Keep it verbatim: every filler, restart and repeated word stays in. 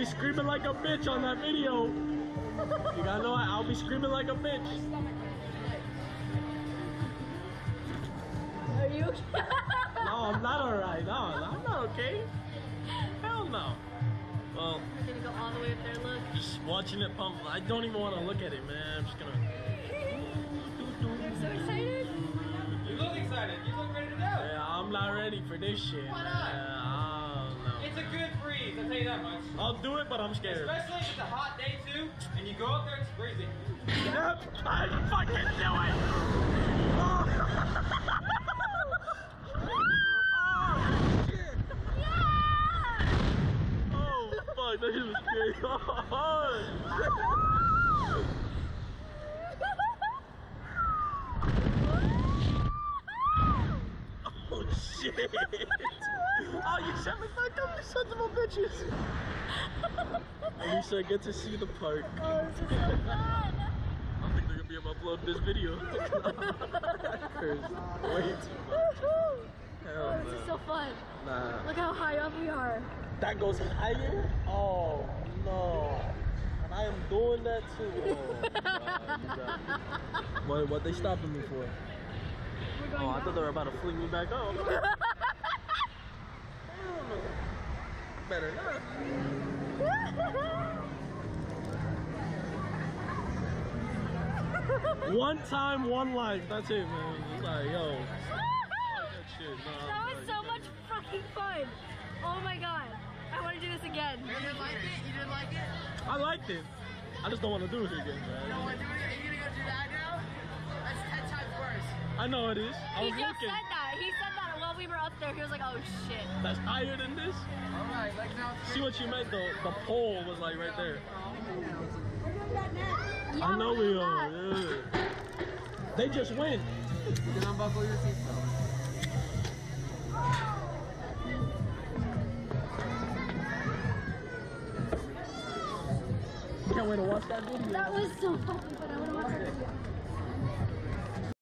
be screaming like a bitch on that video. You gotta know I'll be screaming like a bitch. Are you okay? No, I'm not alright. No, I'm not okay. Hell no. Well, We're gonna go all the way up there, look. just watching it pump. I don't even want to look at it, man. I'm just gonna. You're so excited? You look excited. You look ready to go. Yeah, I'm not ready for this shit. Why not? Yeah, I don't know. It's a good breeze, I'll tell you that much. I'll do it, but I'm scared. Especially if it's a hot day too, and you go up there, it's freezing. Yep, I fucking knew it! Oh, oh shit! Yeah! Oh, fuck, that shit was scary. Oh, shit! Oh, you set me back up, you sons of a bitches! At least I get to see the park. Oh, this is so fun! I don't think they're gonna be able to upload this video. There's way too much. Hell Oh, this no. is so fun. Nah. Look how high up we are. That goes higher? Oh no. And I am doing that too. Oh, what, what they stopping me for? We're going Oh, I down. thought they were about to fling me back up. Better not. One time, one life. That's it, man. It's like, yo. That shit. Nah, That was so much fucking fun. Oh my god. I want to do this again. You didn't like it? You didn't like it? I liked it. I just don't want to do it again, You don't man. want to do it again? Are you gonna go do that now? That's ten times worse. I know it is. I He was just looking. said that. He said that while we were up there. He was like, oh shit. That's higher than this. Alright, like now it's See what you meant though? The pole was like right there. Yeah, I know we're we doing are. that. Yeah. They just win. You can unbuckle your seatbelt. Can't wait to watch that video. That was so fucking fun. I want to watch that video.